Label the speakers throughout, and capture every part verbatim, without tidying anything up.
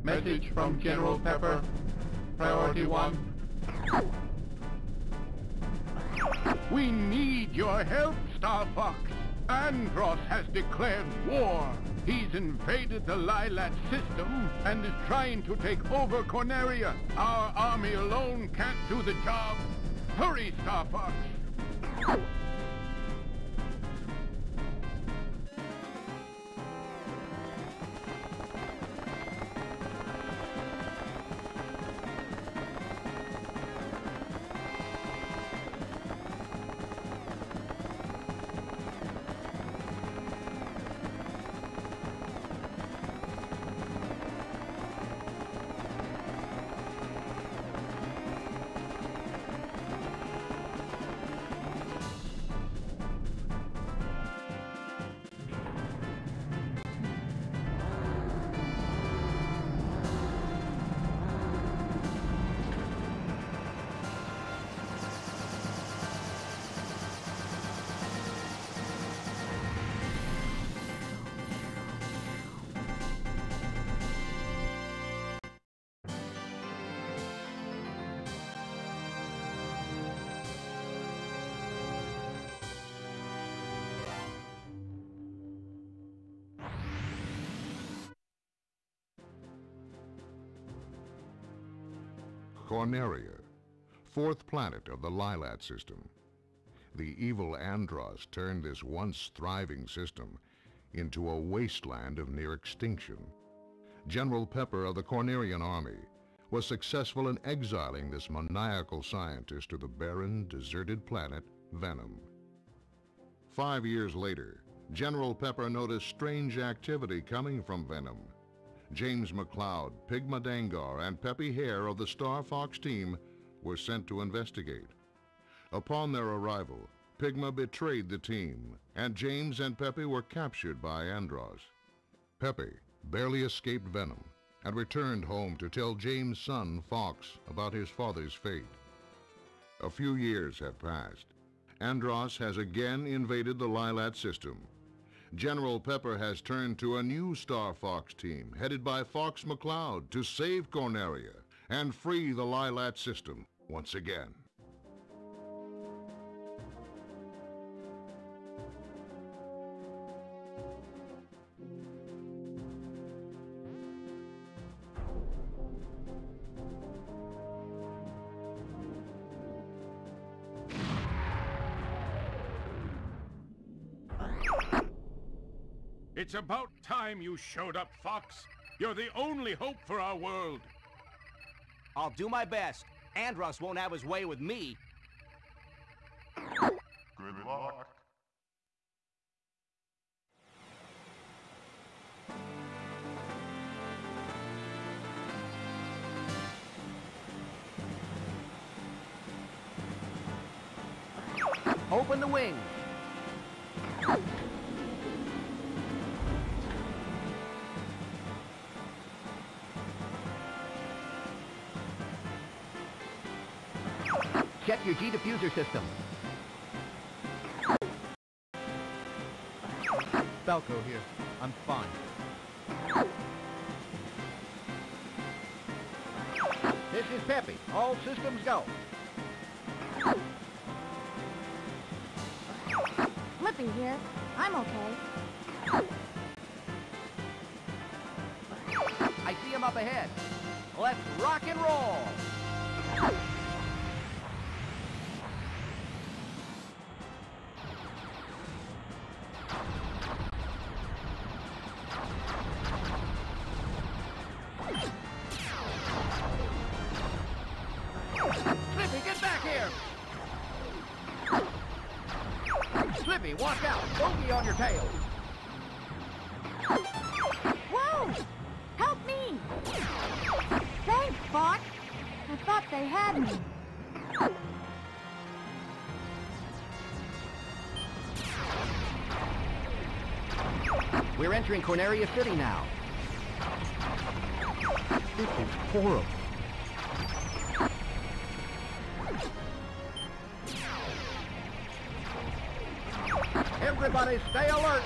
Speaker 1: Message from General Pepper. Priority one. We need your help, Star Fox. Andross has declared war. He's invaded the Lylat system and is trying to take over Corneria. Our army alone can't do the job. Hurry, Star Fox.
Speaker 2: Corneria, fourth planet of the Lylat system. The evil Andross turned this once thriving system into a wasteland of near extinction. General Pepper of the Cornerian army was successful in exiling this maniacal scientist to the barren, deserted planet Venom. Five years later, General Pepper noticed strange activity coming from Venom. James McCloud, Pigma Dangar, and Peppy Hare of the Star Fox team were sent to investigate. Upon their arrival, Pigma betrayed the team, and James and Peppy were captured by Andross. Peppy barely escaped Venom and returned home to tell James' son, Fox, about his father's fate. A few years have passed. Andross has again invaded the Lylat system. General Pepper has turned to a new Star Fox team, headed by Fox McCloud, to save Corneria and free the Lylat system once again.
Speaker 1: It's about time you showed up, Fox. You're the only hope for our world.
Speaker 3: I'll do my best. Andross won't have his way with me.
Speaker 4: Good luck.
Speaker 3: Open the wings. Check your G diffuser system.
Speaker 5: Falco here. I'm fine.
Speaker 3: This is Peppy. All systems go.
Speaker 6: Flippy here. I'm okay.
Speaker 3: I see him up ahead. Let's rock and roll. Slippy, get back here! Slippy, watch out! Bogey on your tail!
Speaker 6: Whoa! Help me! Thanks, Fox. I thought they had me.
Speaker 3: We're entering Corneria City now.
Speaker 5: This is horrible.
Speaker 3: Everybody stay alert!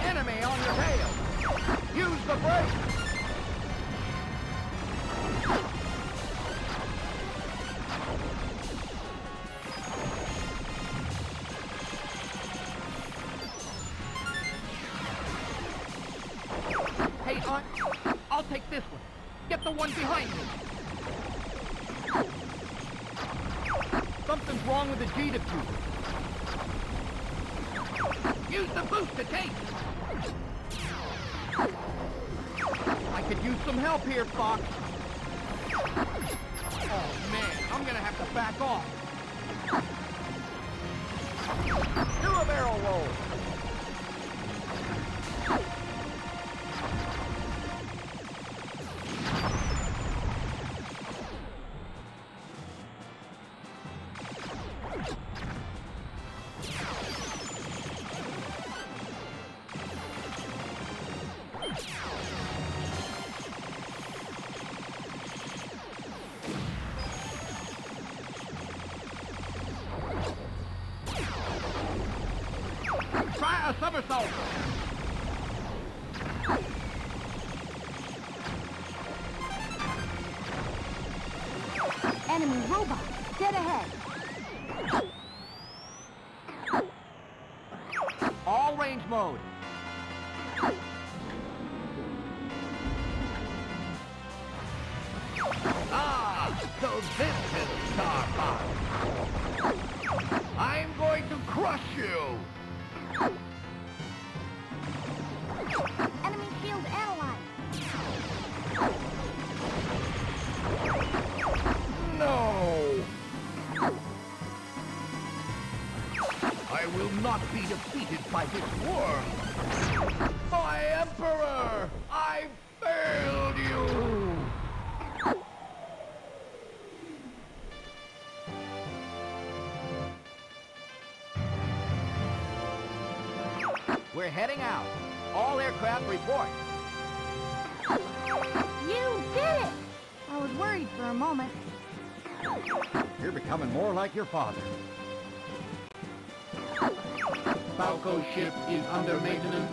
Speaker 3: Enemy on your tail! Use the brake! Hey, Aunt, I'll take this one. Get the one behind me. Something's wrong with the G diffuser. Use the boost to take. I could use some help here, Fox. Oh, man, I'm gonna have to back off. Do a barrel roll. Try a somersault!
Speaker 6: Enemy robot, dead ahead.
Speaker 3: All range mode. Ah, so this is Star Fox. I'm going to crush you.
Speaker 6: Enemy shield analyzed.
Speaker 3: No! I will not be defeated by this world! My Emperor! I failed you! We're heading out. All aircraft report.
Speaker 6: You did it! I was worried for a moment.
Speaker 3: You're becoming more like your father. Falco ship is under maintenance.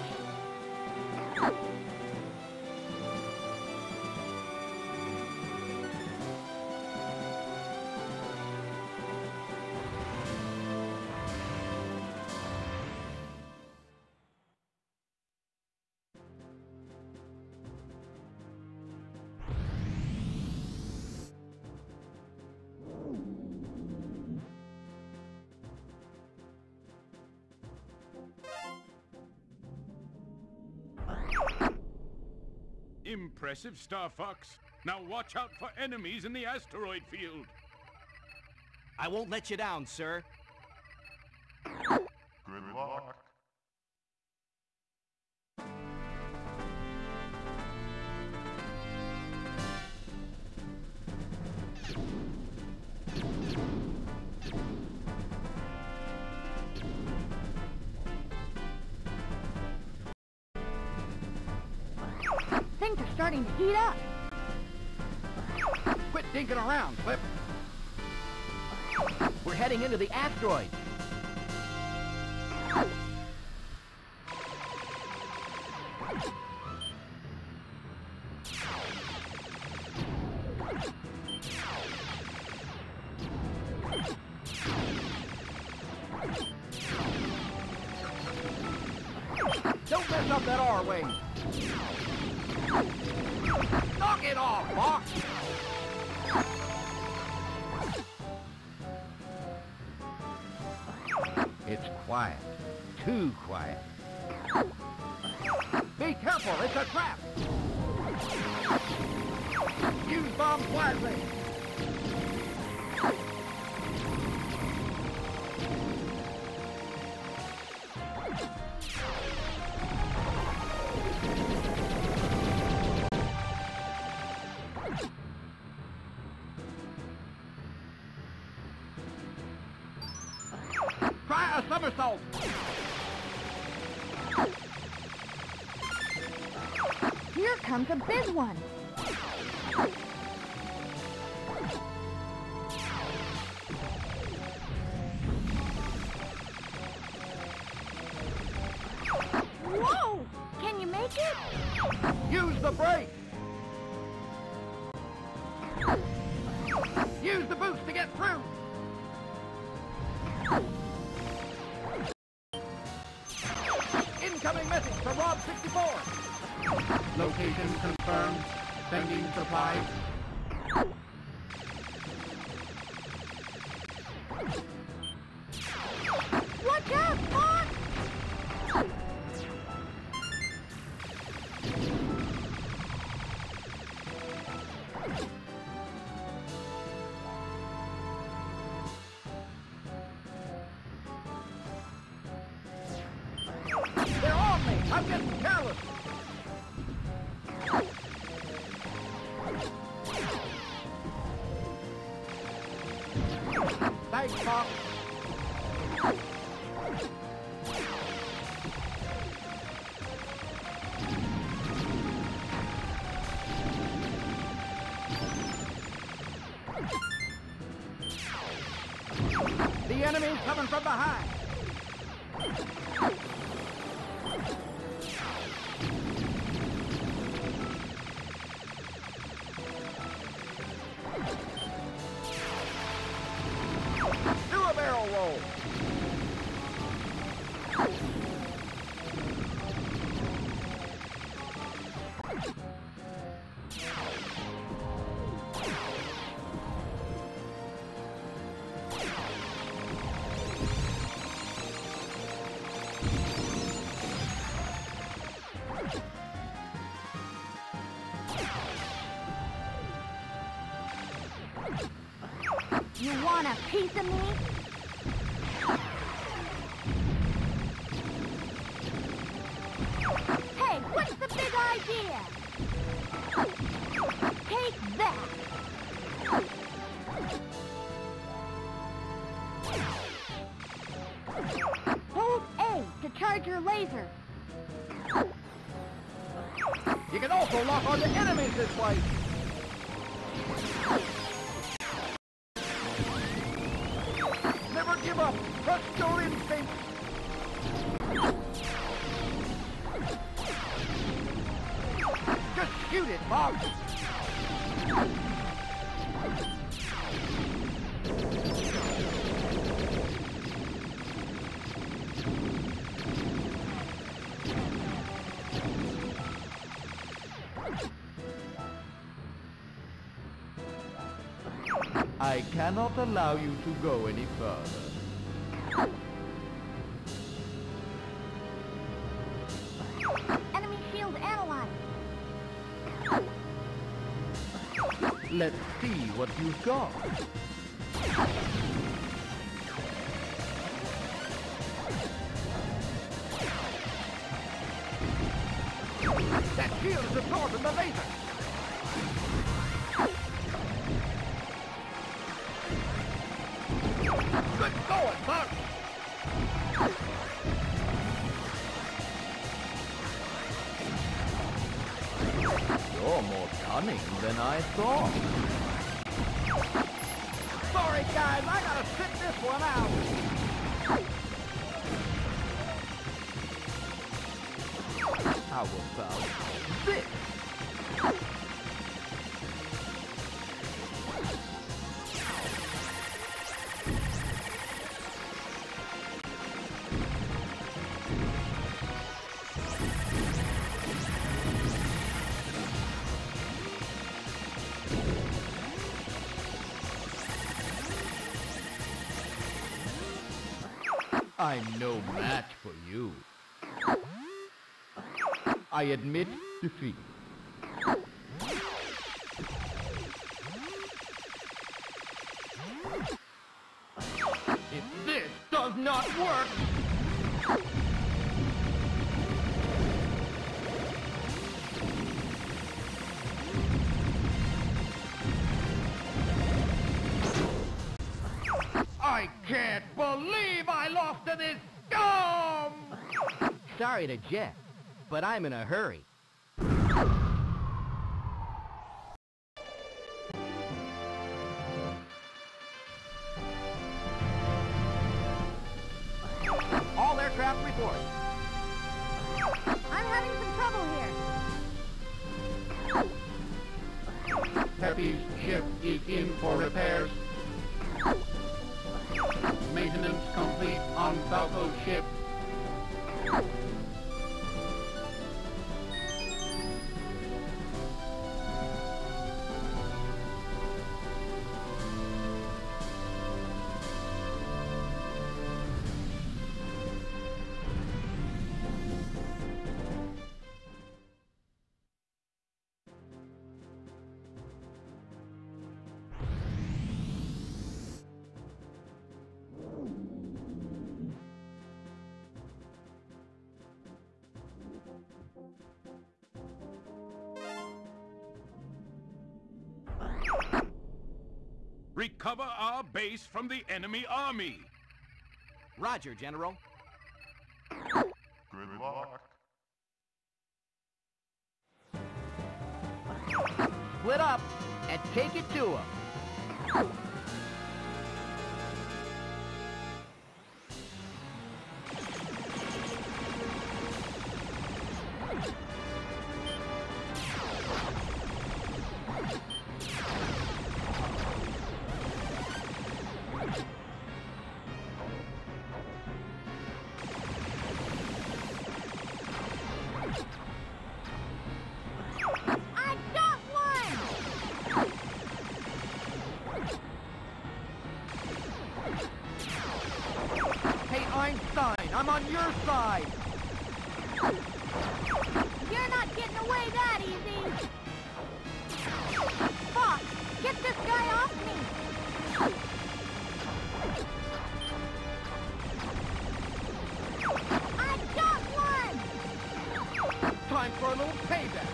Speaker 1: Impressive, Star Fox. Now watch out for enemies in the asteroid field.
Speaker 3: I won't let you down, sir.
Speaker 4: Good luck.
Speaker 6: Things are starting to heat up.
Speaker 3: Quit dinking around, Clip. We're heading into the asteroid. Don't mess up that R-wing. Knock it off, Fox! It's quiet. Too quiet. Be careful, it's a trap! Use bombs wisely! Try a somersault!
Speaker 6: Here comes a big one. Whoa!
Speaker 3: Use the brake! Use the boost to get through! Incoming message from Rob sixty-four! Location confirmed. Sending supplies.
Speaker 6: Watch out, Fox!
Speaker 3: They're on me! I'm getting careless! Thanks, Fox. The enemy's coming from behind. Do a barrel roll.
Speaker 6: You want a piece of me? Hey, what's the big idea? Take that! Hold A to charge your laser.
Speaker 3: You can also lock onto enemies this way. Never give up. Trust your instincts. Just shoot it, Bob. I cannot allow you to go any further.
Speaker 6: Enemy shield analyzed.
Speaker 3: Let's see what you've got. That shield is absorbing the laser. Good going, Buck! You're more cunning than I thought. Sorry, guys, I gotta sit this one out. How about this? I'm no match for you. I admit defeat. If this does not work... I can't believe I lost to this scum! Sorry to Jeff, but I'm in a hurry. All aircraft report.
Speaker 6: I'm having some trouble here.
Speaker 1: Telepathy's ship is in for repairs. Maintenance complete on Falco's ship.
Speaker 4: Recover our base from the enemy army.
Speaker 3: Roger, General.
Speaker 7: Good luck.
Speaker 3: Split up and take it to him.
Speaker 8: I'm on your side!
Speaker 6: You're not getting away that easy! Fox, get this guy off me! I got one!
Speaker 8: Time for a little payback!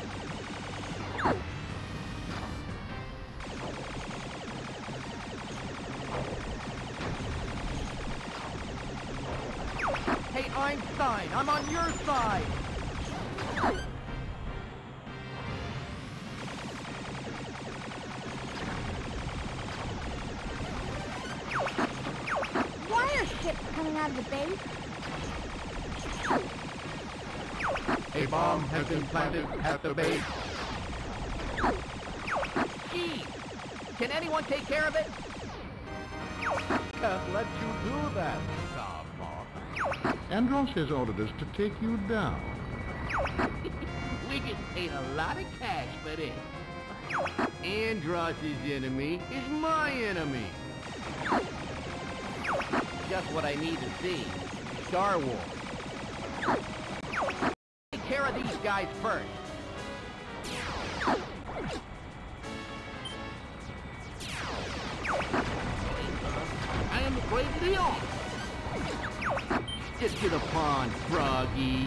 Speaker 8: Hey, Einstein, I'm on your side!
Speaker 6: Why are ships coming out of the base?
Speaker 1: A bomb has been planted at the base.
Speaker 3: Gee! Can anyone take care of it?
Speaker 8: Can't let you do that, Star Fox.
Speaker 2: Andros has ordered us to take you down.
Speaker 3: We get paid a lot of cash for this. Andros' enemy is my enemy. Just what I need to see. Star Wars. Take care of these guys first. I am the great Leon. Get to the pond, Froggy.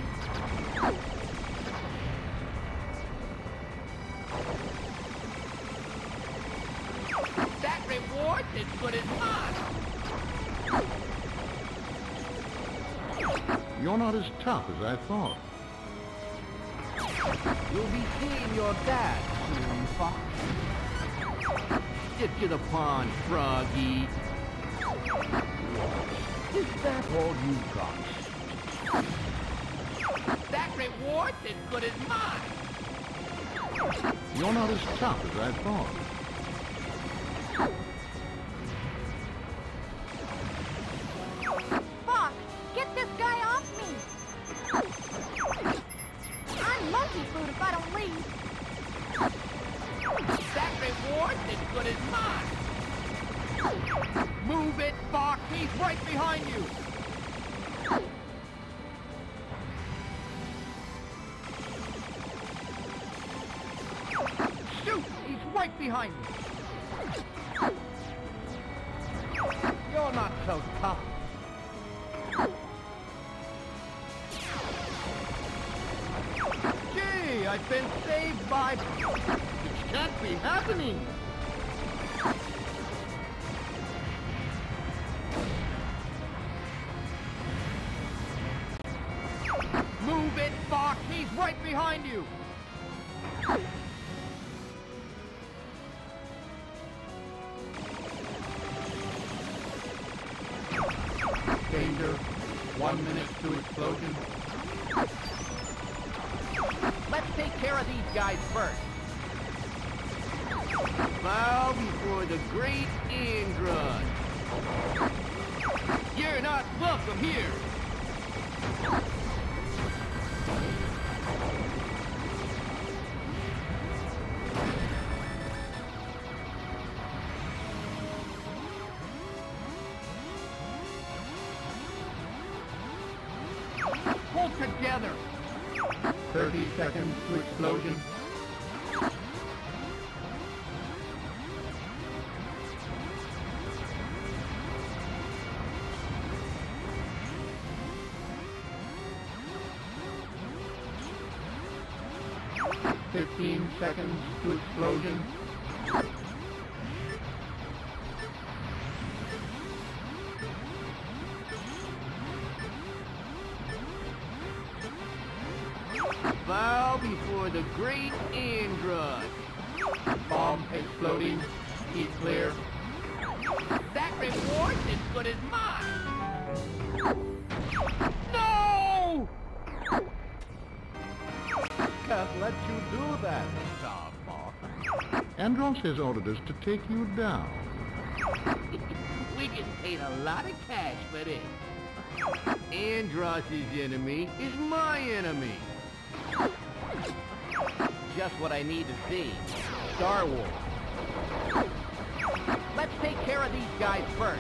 Speaker 3: That reward is good as mine.
Speaker 2: You're not as tough as I thought.
Speaker 3: You'll be seeing your dad soon, Fox. Get to the pond, Froggy. Is that all you got? That reward is good as mine.
Speaker 2: You're not as tough as I thought.
Speaker 6: Fox, get this guy off me! I'm monkey food if I don't leave.
Speaker 3: That reward is good as mine. Move it, Fox! He's right behind you!
Speaker 8: Shoot! He's right behind me! You're not so tough. Gee, I've been saved by... It can't be happening!
Speaker 3: Move it, Fox! He's right behind you!
Speaker 1: Danger. One minute to explosion.
Speaker 3: Let's take care of these guys first. Bow before the great Android. You're not welcome here. Hold together.
Speaker 1: thirty seconds to explosion. fifteen seconds to explosion.
Speaker 3: Bow before the great Android.
Speaker 1: Bomb exploding. Heat clear.
Speaker 3: That reward's as good as mine. No!
Speaker 5: Can't let you do that, Star Fox.
Speaker 2: Andros has ordered us to take you down.
Speaker 3: We just paid a lot of cash for this. Andros' enemy is my enemy. Just what I need to see.
Speaker 8: Star Wars. Let's take care of these guys first.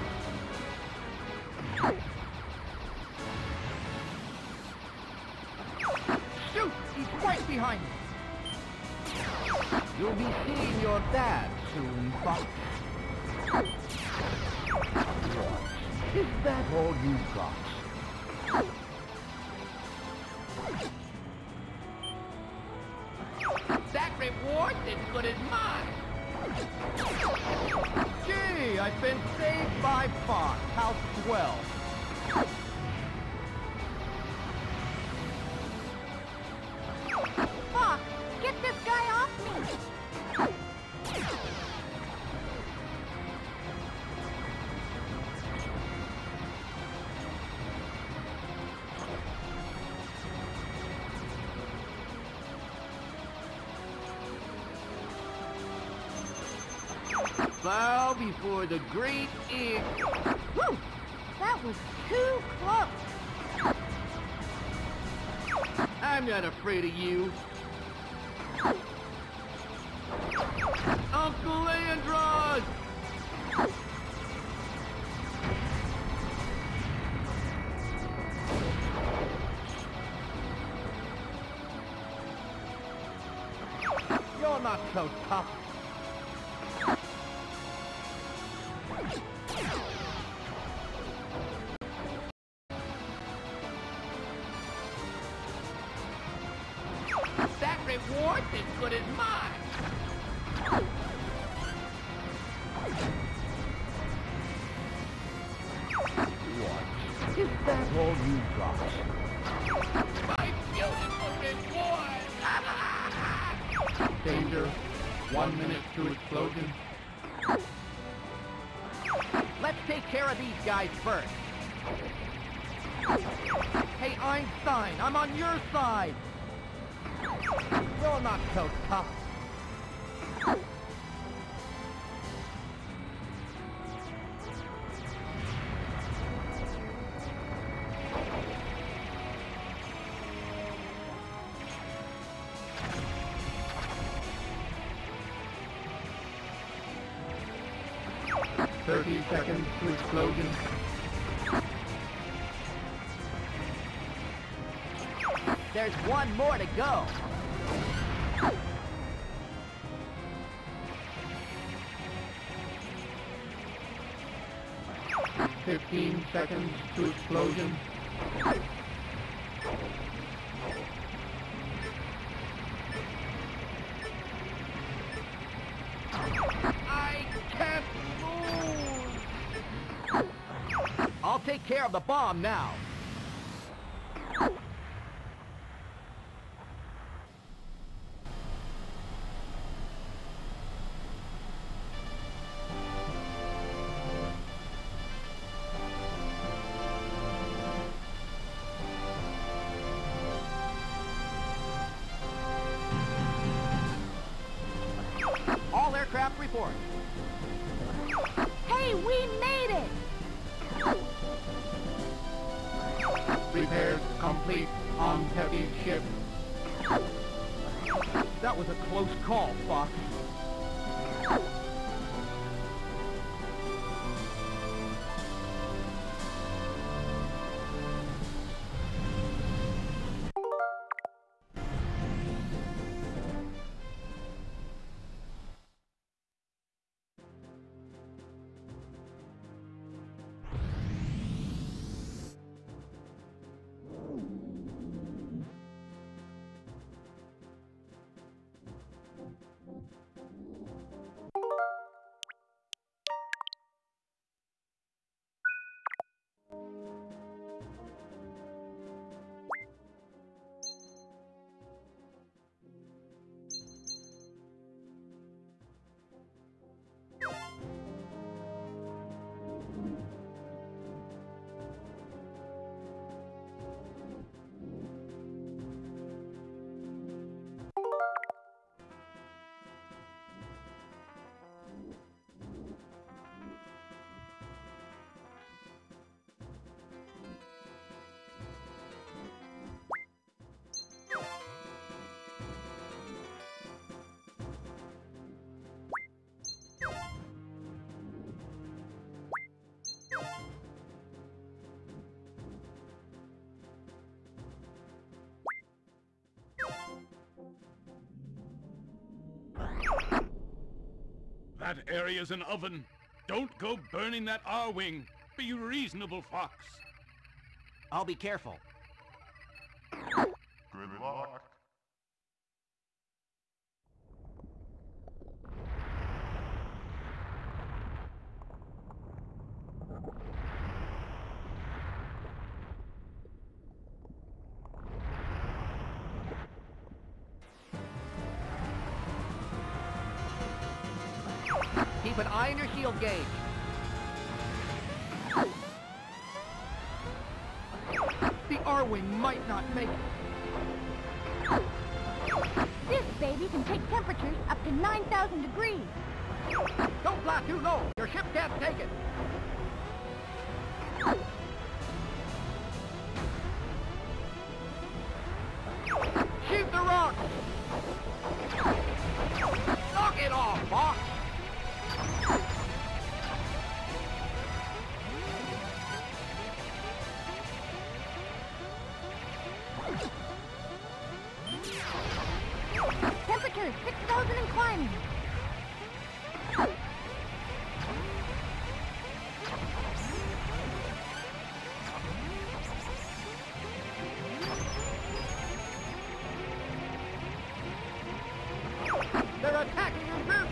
Speaker 8: Shoot! He's right behind me.
Speaker 5: You'll be seeing your dad soon, Fox. What? Is that all you got?
Speaker 3: That reward's as good as mine.
Speaker 8: Gee, I've been saved by Fox. How swell.
Speaker 6: Fox, get this guy off me!
Speaker 3: Bow before the great Android.
Speaker 6: Whew! That was too close!
Speaker 3: I'm not afraid of you. Uncle Andros!
Speaker 8: You're not so tough.
Speaker 3: That reward's as good as mine.
Speaker 5: What? Is that all you got?
Speaker 3: My beautiful reward!
Speaker 1: Danger. One minute to explosion.
Speaker 8: Let's take care of these guys first. Hey, Einstein, I'm on your side. You're not so tough.
Speaker 1: thirty seconds to explosion.
Speaker 8: There's one more to go.
Speaker 1: fifteen seconds to explosion.
Speaker 3: I can't move!
Speaker 8: I'll take care of the bomb now. All aircraft report.
Speaker 6: Hey, we made it!
Speaker 1: Repairs complete on heavy ship.
Speaker 8: That was a close call, Fox.
Speaker 4: That area's an oven. Don't go burning that R-wing. Be reasonable, Fox.
Speaker 8: I'll be careful.
Speaker 7: Good luck.
Speaker 8: Keep an eye on your shield gauge. The R-wing might not make it.
Speaker 6: This baby can take temperatures up to nine thousand degrees.
Speaker 8: Don't fly too low. Your ship can't take it. Shoot the rock. Knock it off, Fox.
Speaker 6: Temperature six thousand and climbing.
Speaker 8: They're attacking en route.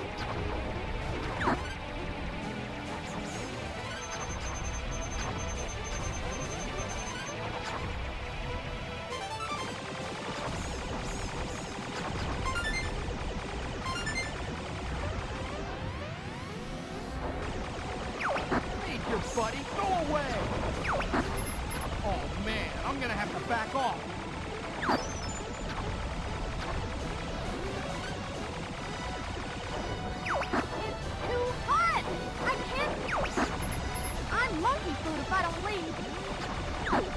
Speaker 8: Major buddy, go away! Oh man, I'm gonna have to back off.
Speaker 6: It's too hot! I can't... I'm monkey food if I don't leave.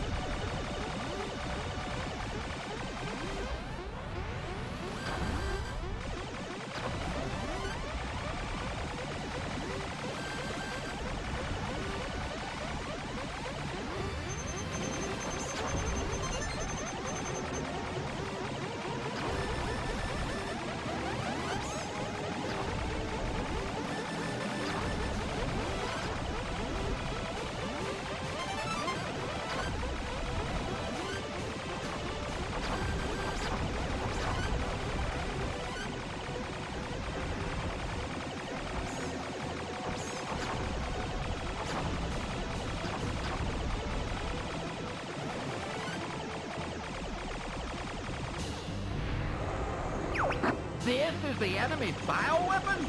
Speaker 8: This is the enemy's bioweapon?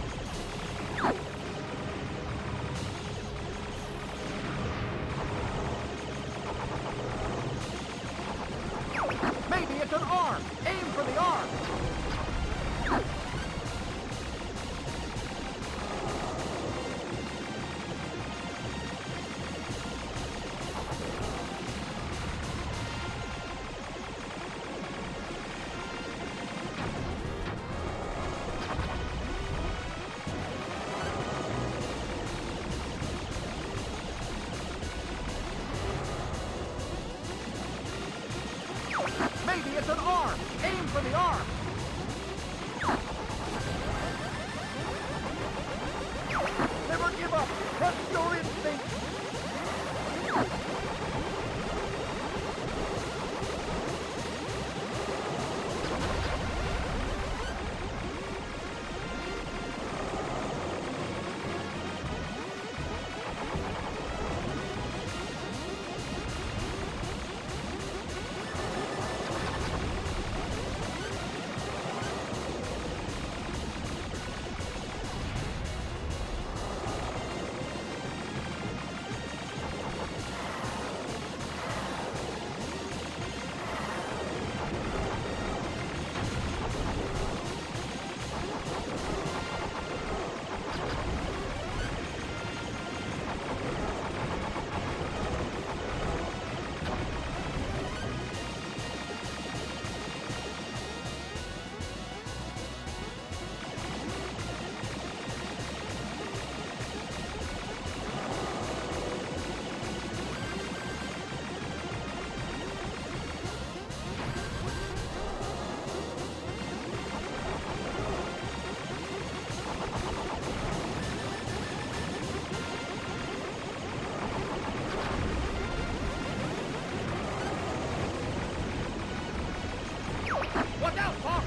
Speaker 8: Maybe it's an arm. Aim for the arm.
Speaker 5: Maybe it's an arm! Aim for the arm! Never give up! Trust your instinct! Watch out, Fox!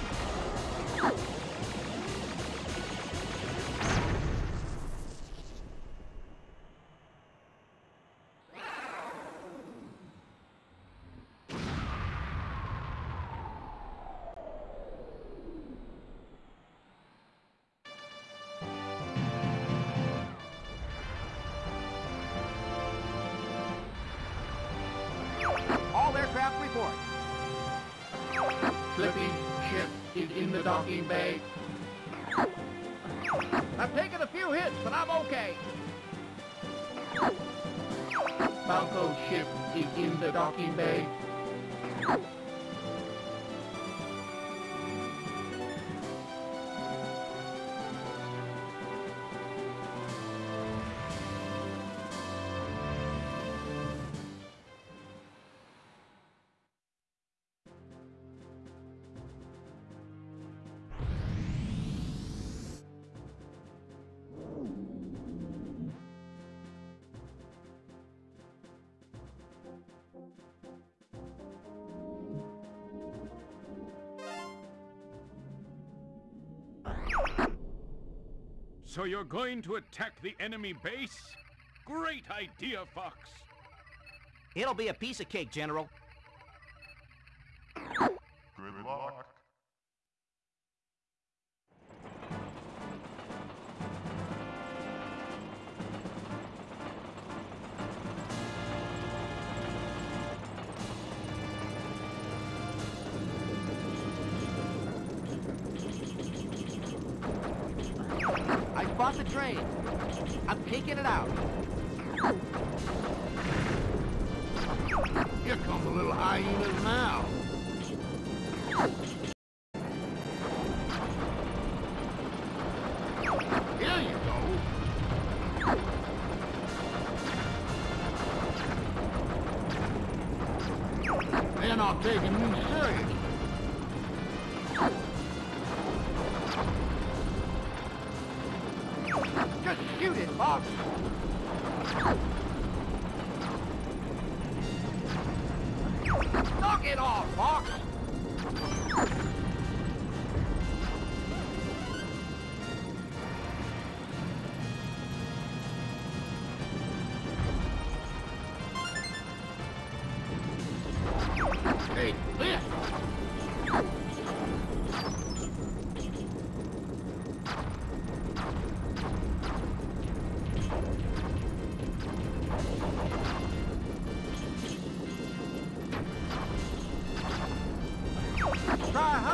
Speaker 5: All aircraft report.
Speaker 3: Flippy ship is in the docking bay.
Speaker 5: I've taken a few hits, but I'm okay.
Speaker 3: Falco ship is in the docking bay.
Speaker 4: So you're going to attack the enemy base? Great idea, Fox.
Speaker 5: It'll be a piece of cake, General.
Speaker 7: Good luck.
Speaker 5: I spot the train. I'm taking it out.
Speaker 3: Here come the little hyenas now. Here you go. They're not taking me serious.
Speaker 5: Just shoot it, Fox. Knock it off, Fox.
Speaker 3: Hey, this.
Speaker 5: Try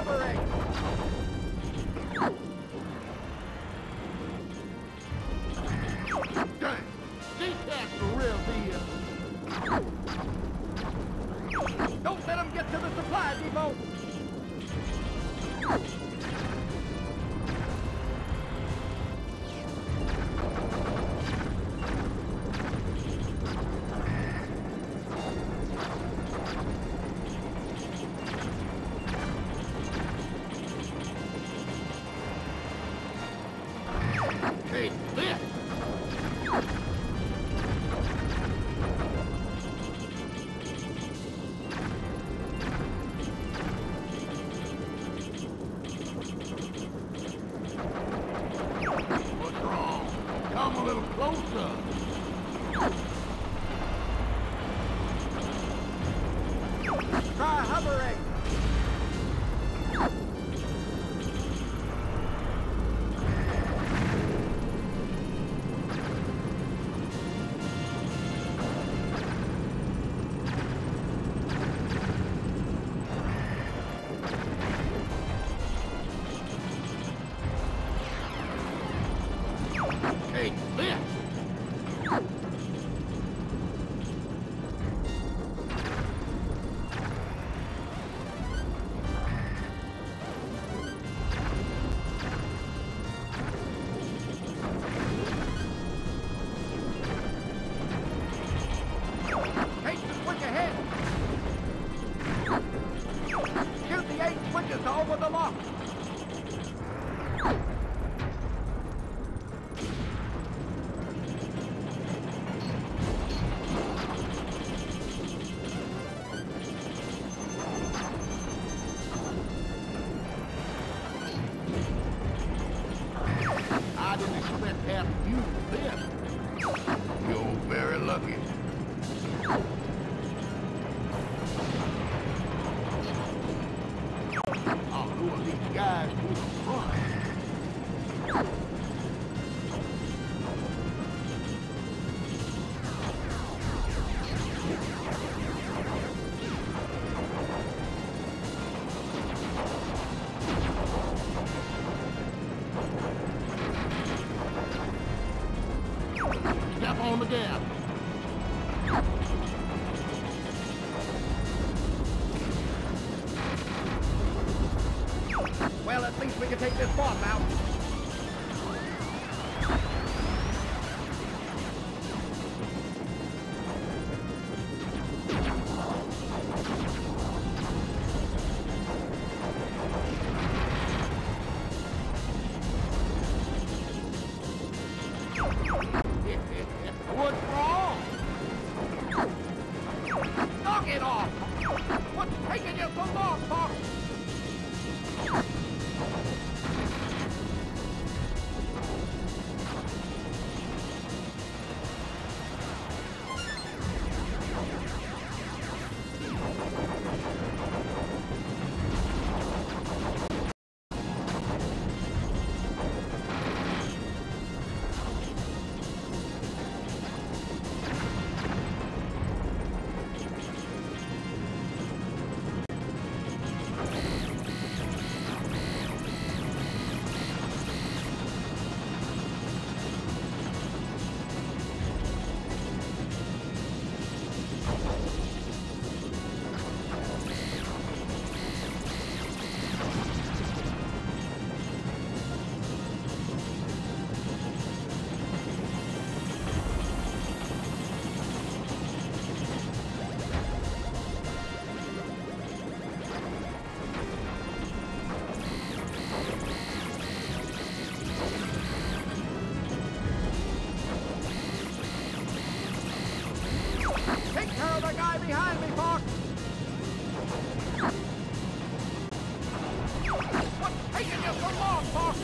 Speaker 3: the gas.
Speaker 5: Well, at least we can take this boss out.
Speaker 3: What's wrong?
Speaker 5: Knock it off! What's taking you so long, Fox? Behind me, Fox! What's taking you so long, Fox?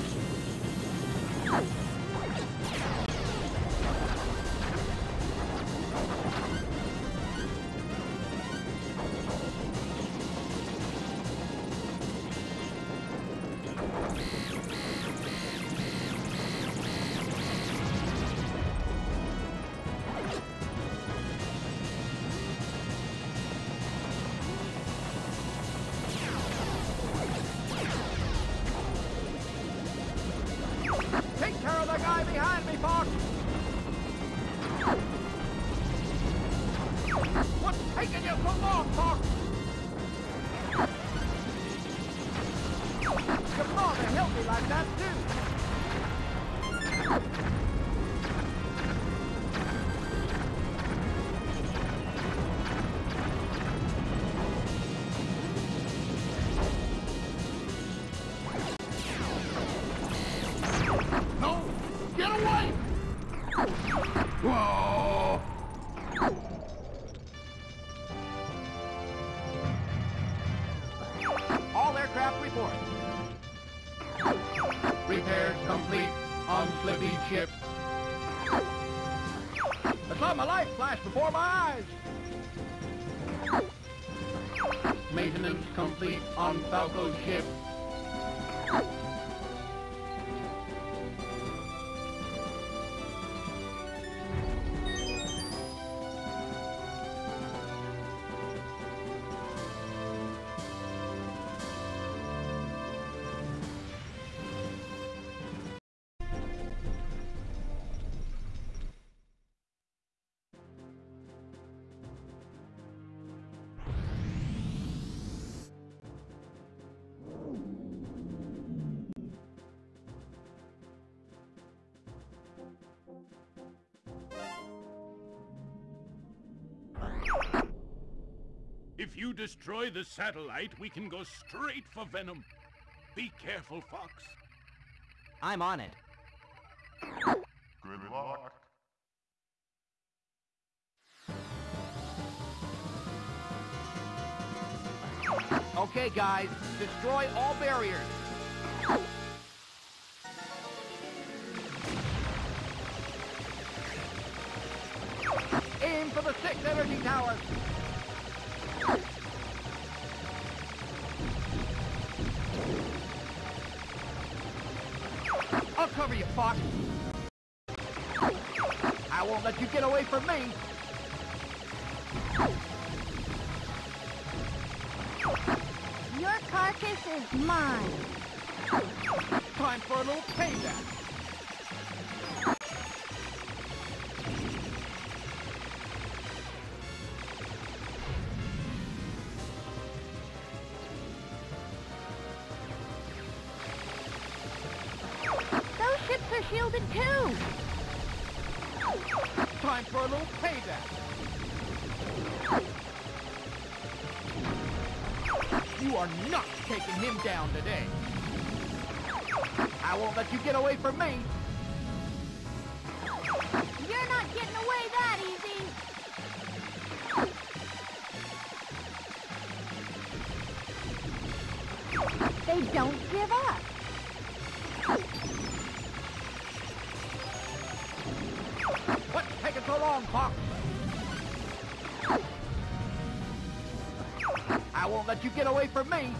Speaker 5: Take care of the guy behind me, Fox! What's taking you so long, Fox? Come on, to help me like that, too!
Speaker 3: Whoa!
Speaker 5: All aircraft report.
Speaker 3: Repairs complete on Slippy ship.
Speaker 5: I saw my life flash before my eyes.
Speaker 3: Maintenance complete on Falco ship.
Speaker 4: If you destroy the satellite, we can go straight for Venom. Be careful, Fox.
Speaker 5: I'm on it.
Speaker 2: Good luck.
Speaker 5: Okay, guys, destroy all barriers. Aim for the six energy towers. I'll cover you, Fox. I won't let you get away from me.
Speaker 6: Your carcass is mine.
Speaker 5: Time for a little payback.
Speaker 6: shielded too.
Speaker 5: Time for a little payback. You are not taking him down today. I won't let you get away from me.
Speaker 6: You're not getting away that easy. They don't give up.
Speaker 5: What's taking so long, Fox? I won't let you get away from me.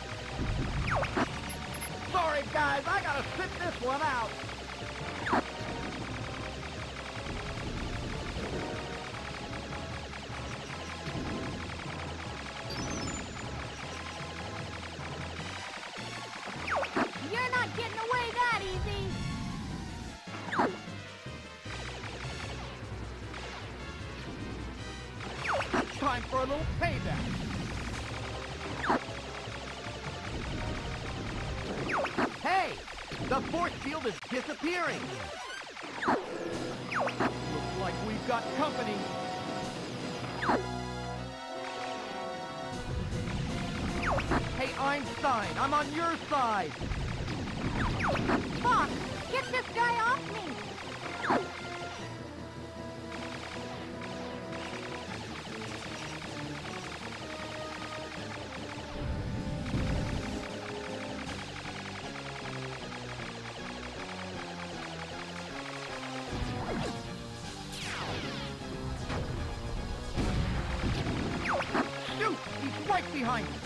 Speaker 5: Sorry, guys, I gotta sit this one out.
Speaker 6: You're not getting away that easy.
Speaker 5: Time for a little payback. Hey! The force field is disappearing! Looks like we've got company. Hey, Einstein, I'm on your side!
Speaker 6: Fox, get this guy off me.
Speaker 5: Shoot! He's right behind me!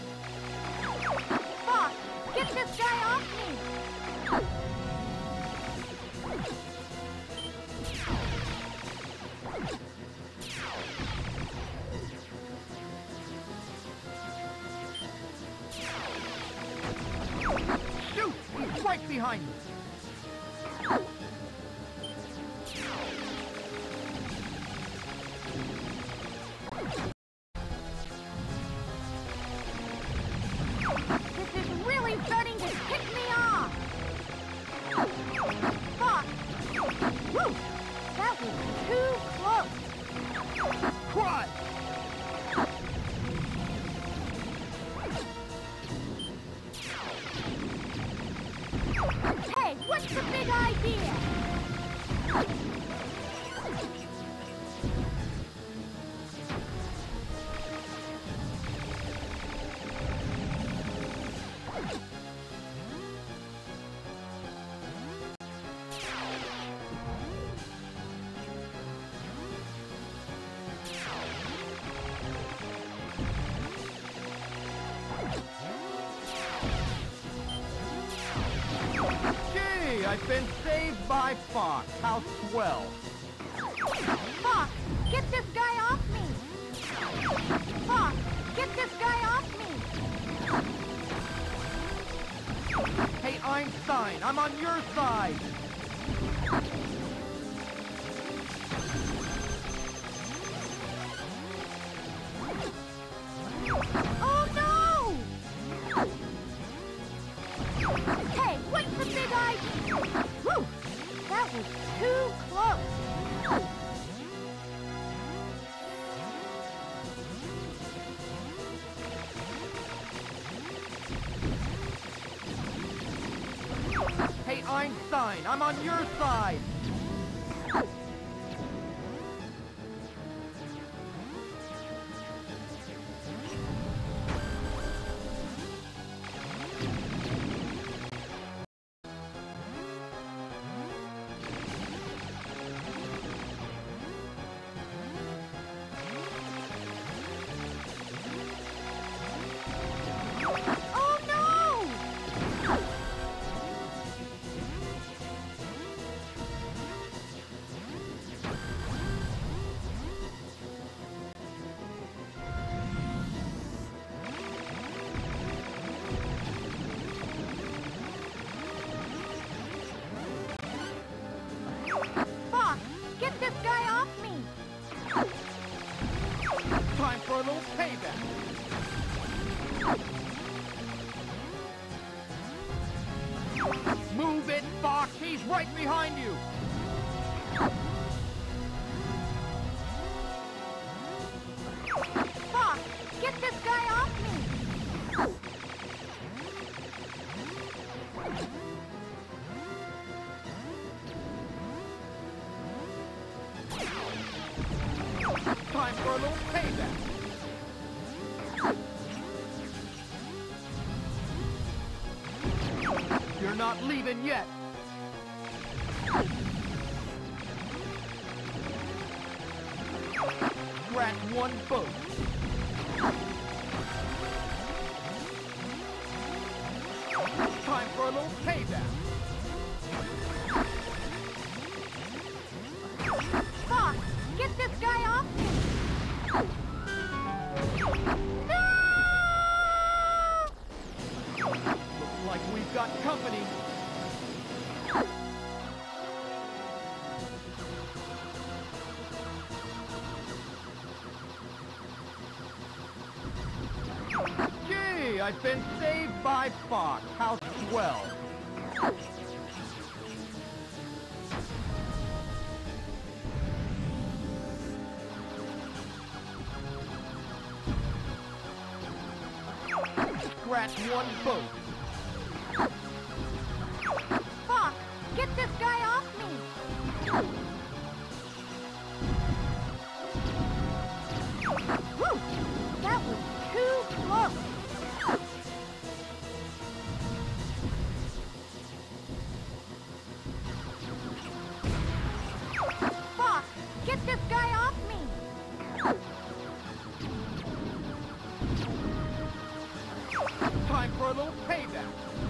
Speaker 6: Fox, get this guy off me.
Speaker 5: Shoot! He's right behind me!
Speaker 6: This is really starting to tick me off. Fox. Woo! That was too close.
Speaker 5: Crud!
Speaker 6: Hey, what's the big idea?
Speaker 5: Gee, I've been saved by Fox. How swell.
Speaker 6: Fox, get this guy off me. Fox, get this guy off me.
Speaker 5: Hey, Einstein, I'm on your side.
Speaker 6: Oh no! Hey, what's the big idea? Woo! That was too close.
Speaker 5: Hey, Einstein, I'm on your side.
Speaker 6: Oh no!
Speaker 5: little payback. You're not leaving yet. Scratch one boat. Time for a little payback.
Speaker 6: Fox, get this guy off me! No!
Speaker 5: Looks like we've got company. Gee, I've been saved by Fox. How swell. Scratch one boat.
Speaker 6: Fox, get this guy off me! Whew! That was too close! Fox, get this guy off me!
Speaker 5: Time for a little payback.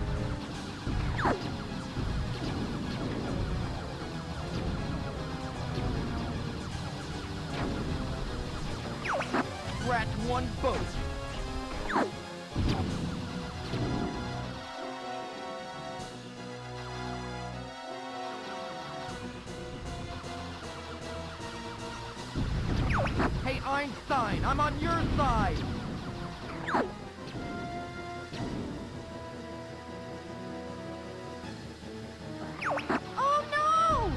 Speaker 5: Scratch one boat. Hey, Einstein, I'm on your side.
Speaker 6: Oh no!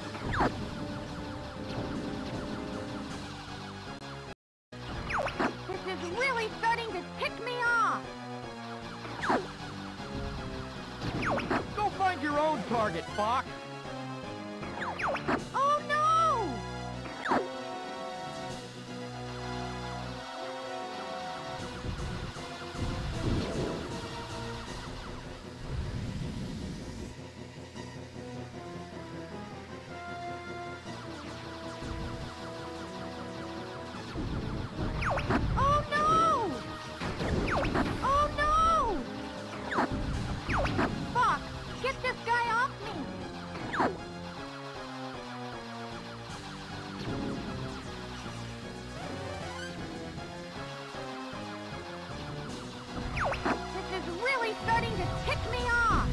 Speaker 6: This is really starting to tick me off!
Speaker 5: Go find your own target, Fox.
Speaker 6: Oh no! Oh no! Oh no! Fox, get this guy off me! This is really starting to tick me off!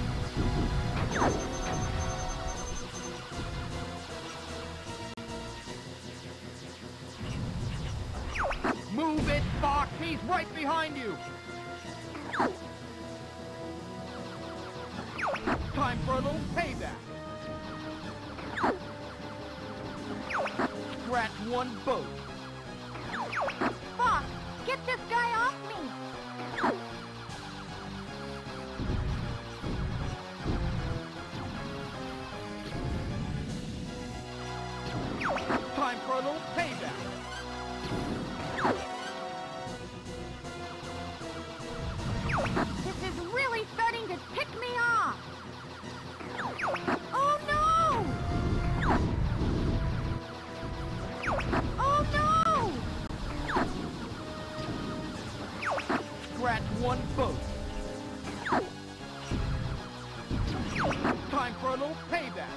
Speaker 5: Move it, Fox. He's right behind you. Time for a little payback. Scratch one boat.
Speaker 6: Fox, get this guy off me!
Speaker 5: Time for a little payback.
Speaker 6: This is really starting to tick me off! Oh no! Oh no!
Speaker 5: Scratch one boat. Time for a little payback.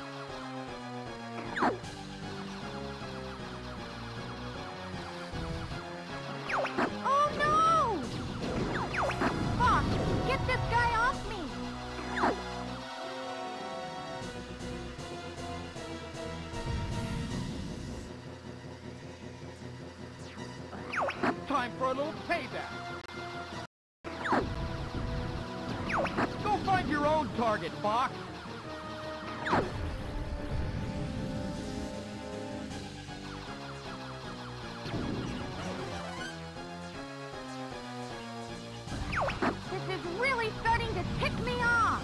Speaker 6: Oh no! Fox, get this guy off me!
Speaker 5: Time for a little payback. Go find your own target, Fox.
Speaker 6: This is really starting to tick me off!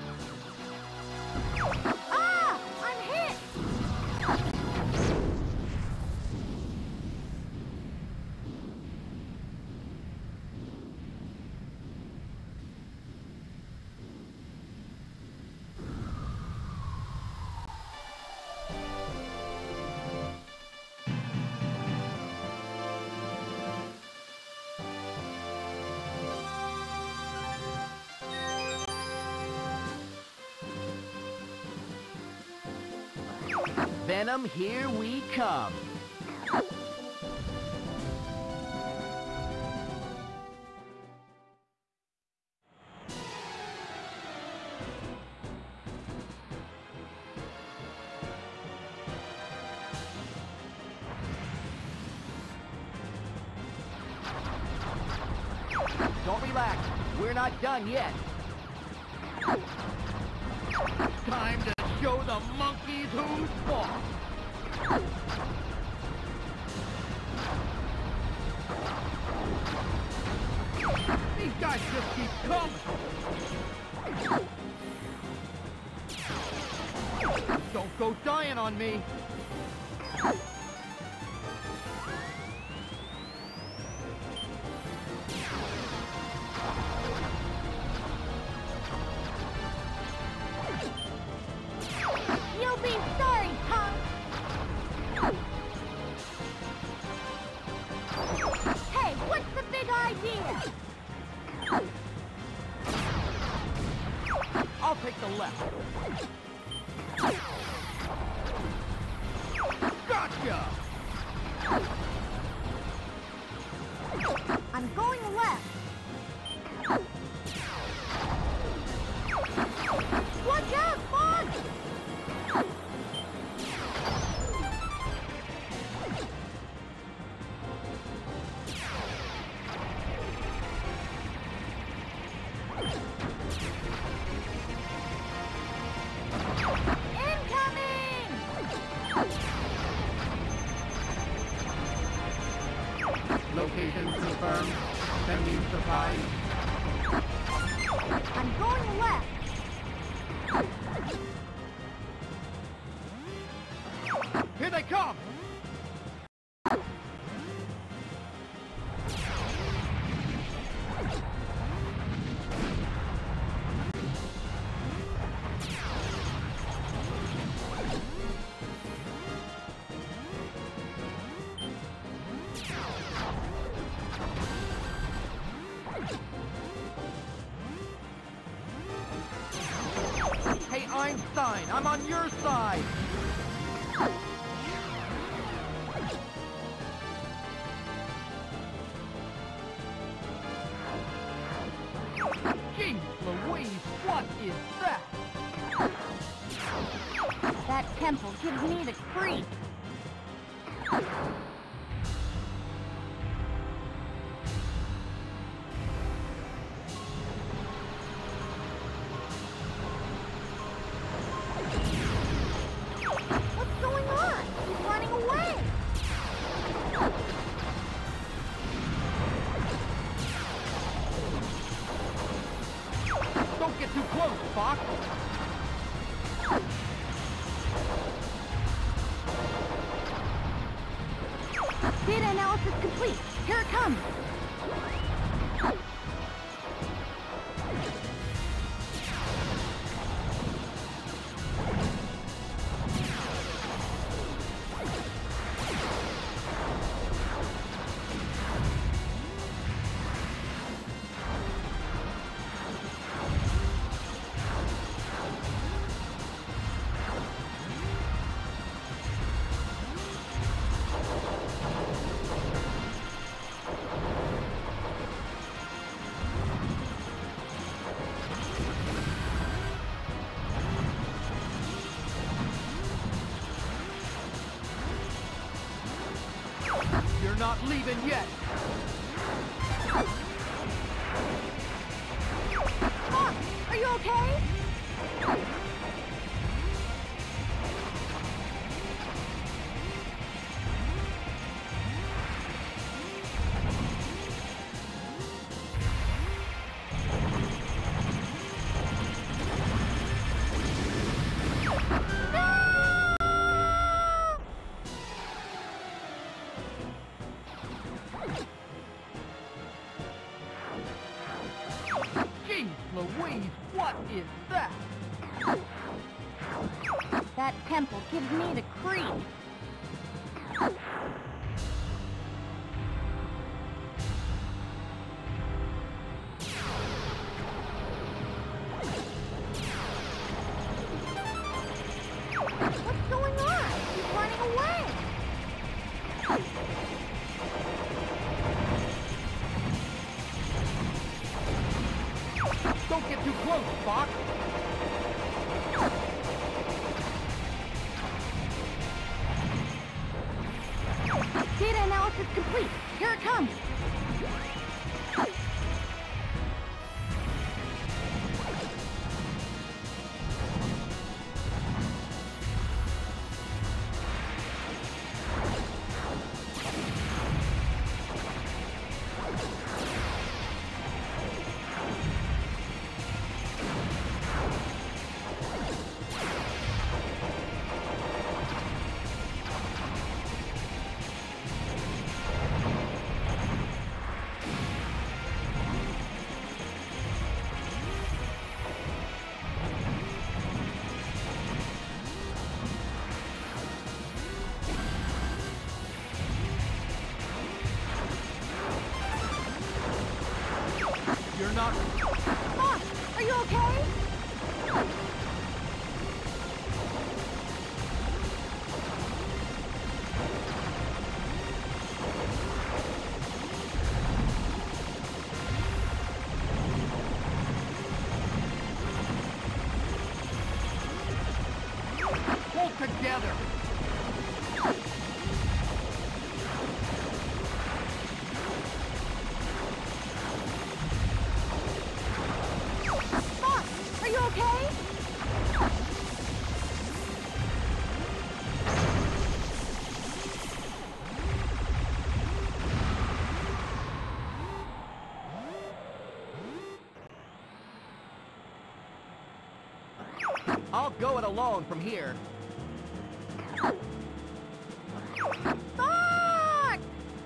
Speaker 6: Ah! I'm hit!
Speaker 5: Venom, here we come. Don't relax. We're not done yet.
Speaker 3: Time to show the monkeys who's boss. These guys just keep coming. Don't go dying on me.
Speaker 6: You'll be sorry, punk! Hey, what's the big idea?
Speaker 5: I'll take the left.
Speaker 3: Gotcha!
Speaker 6: I'm going left. Watch out, Fog! Incoming!
Speaker 3: Location confirmed. Sending supplies.
Speaker 6: I'm going left.
Speaker 3: Here they come!
Speaker 5: Hey, Einstein, I'm on your side.
Speaker 3: Jeez Louise, what is that?
Speaker 6: That temple gives me the creep. What's going on? He's running away.
Speaker 5: Don't get too close, Fox.
Speaker 6: Data analysis complete. Here it comes.
Speaker 5: You're not leaving yet.
Speaker 6: Fox, are you okay?
Speaker 5: Jeez Louise, what is that?
Speaker 6: That temple gives me the creep. What's going on? He's
Speaker 5: Don't get too close, Fox!
Speaker 6: Data analysis complete. Here it comes.
Speaker 5: You're not...
Speaker 6: Fox, are you okay?
Speaker 5: Hold together!
Speaker 6: Fox, are you okay?
Speaker 5: I'll go it alone from here.
Speaker 6: Fox!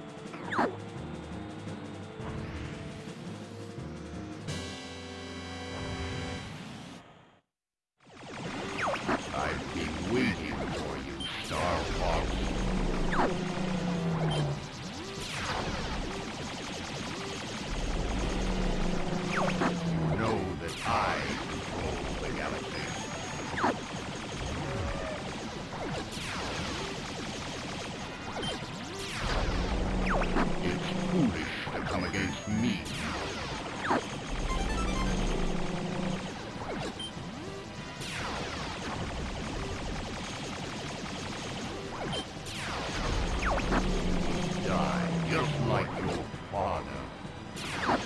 Speaker 1: I've been waiting for you, Star Fox. You know that I control the galaxy. It's foolish to come against me. Die just like your father.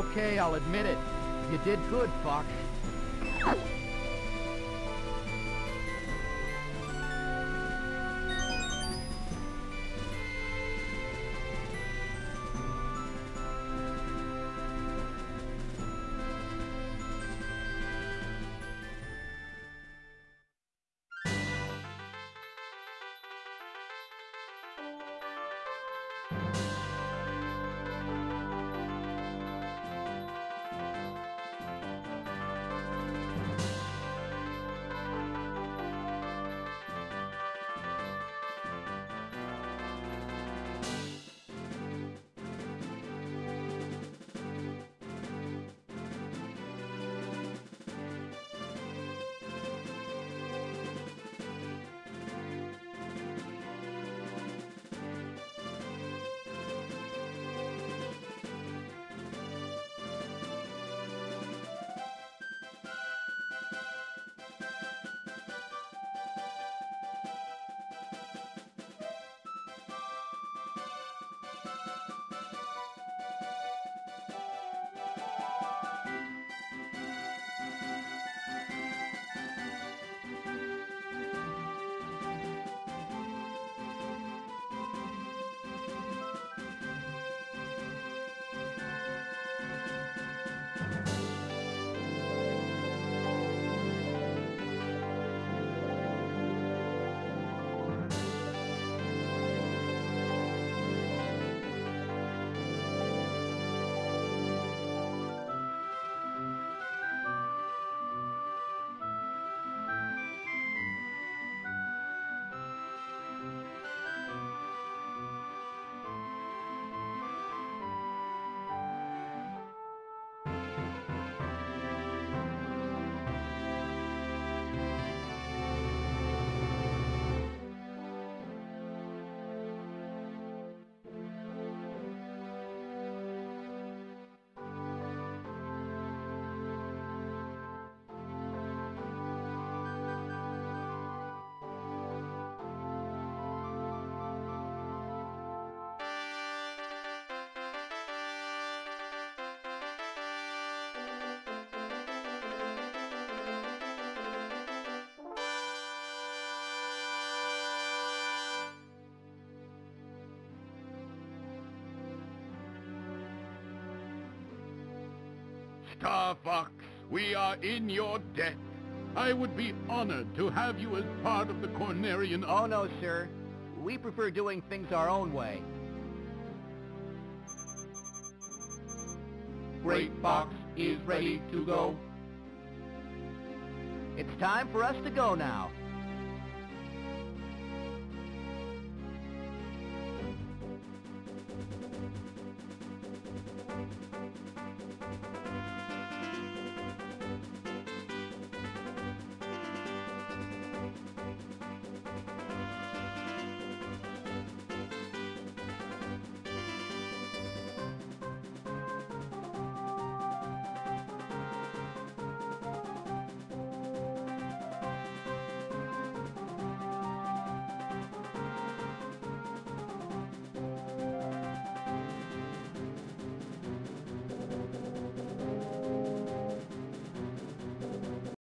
Speaker 5: Okay, I'll admit it. You did good, Fox.
Speaker 1: Star Fox, we are in your debt. I would be honored to have you as part of the Cornerian...
Speaker 5: Oh, no, sir. We prefer doing things our own way.
Speaker 1: Great Fox is ready to go.
Speaker 5: It's time for us to go now.